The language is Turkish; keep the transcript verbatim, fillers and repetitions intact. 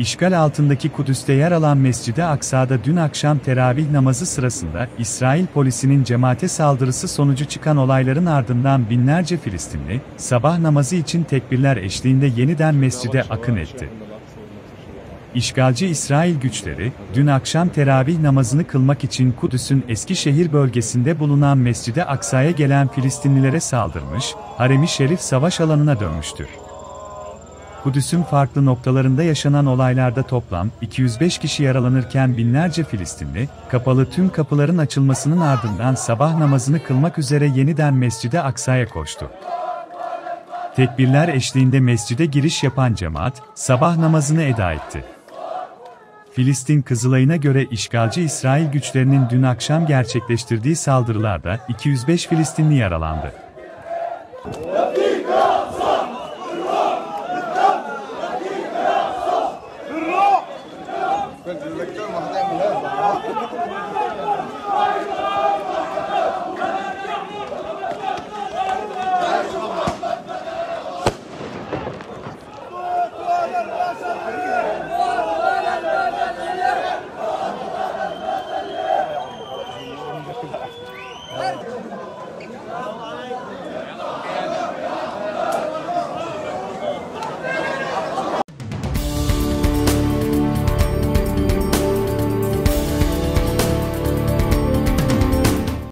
İşgal altındaki Kudüs'te yer alan Mescid-i Aksa'da dün akşam teravih namazı sırasında İsrail polisinin cemaate saldırısı sonucu çıkan olayların ardından binlerce Filistinli, sabah namazı için tekbirler eşliğinde yeniden mescide akın etti. İşgalci İsrail güçleri, dün akşam teravih namazını kılmak için Kudüs'ün Eskişehir bölgesinde bulunan Mescid-i Aksa'ya gelen Filistinlilere saldırmış, Harem-i Şerif savaş alanına dönmüştür. Kudüs'ün farklı noktalarında yaşanan olaylarda toplam iki yüz beş kişi yaralanırken binlerce Filistinli, kapalı tüm kapıların açılmasının ardından sabah namazını kılmak üzere yeniden Mescid-i Aksa'ya koştu. Tekbirler eşliğinde mescide giriş yapan cemaat, sabah namazını eda etti. Filistin Kızılay'ına göre işgalci İsrail güçlerinin dün akşam gerçekleştirdiği saldırılarda iki yüz beş Filistinli yaralandı. Allahu Ekber.